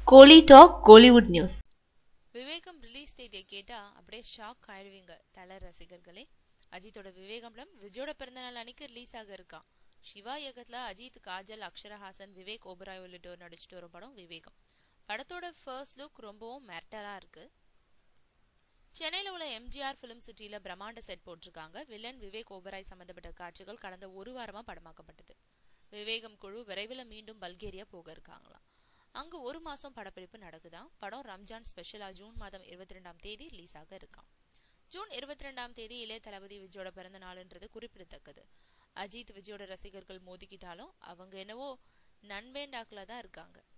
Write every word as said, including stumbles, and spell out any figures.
கோலி talk Kollywood news. Vivegam release தேதியை கேட்டா அப்படியே ஷாக் ஆயிடுவீங்க தல ரசிகர்களே. அஜித்தோட விவேகம் படம் விஜயோட பிறந்தநாள் அன்னைக்கு ரிலீஸ் ஆக இருக்கான். சிவா இயக்கத்துல அஜித், காஜல், அக்ஷரஹாசன், விவேக் ஓபராய் உள்ளிட்டோர் நடிச்சுட்டு வரும் படம் விவேகம். படத்தோட ஃபர்ஸ்ட் லுக் ரொம்பவும் மெர்டலா இருக்கு. சென்னையில உள்ள எம்ஜிஆர் பிலிம் சிட்டியில பிரம்மாண்ட செட் போட்டிருக்காங்க. வில்லன் விவேக் ஓபராய் சம்பந்தப்பட்ட காட்சிகள் கடந்த ஒரு வாரமா படமாக்கப்பட்டது. விவேகம் குழு விரைவில் மீண்டும் பல்கேரியா போக இருக்காங்களாம். அங்கு ஒரு மாசம் படப்பிடிப்பு நடக்குதான். படம் ரம்ஜான் ஸ்பெஷலா ஜூன் மாதம் இருபத்தி ரெண்டாம் தேதி ரிலீஸ் ஆக இருக்கான். ஜூன் இருபத்தி ரெண்டாம் தேதி இளைய தளபதி விஜயோட பிறந்த நாள்ன்றது குறிப்பிடத்தக்கது. அஜித் விஜயோட ரசிகர்கள் மோதிக்கிட்டாலும் அவங்க என்னவோ நண்பேண்டாக்குல தான் இருக்காங்க.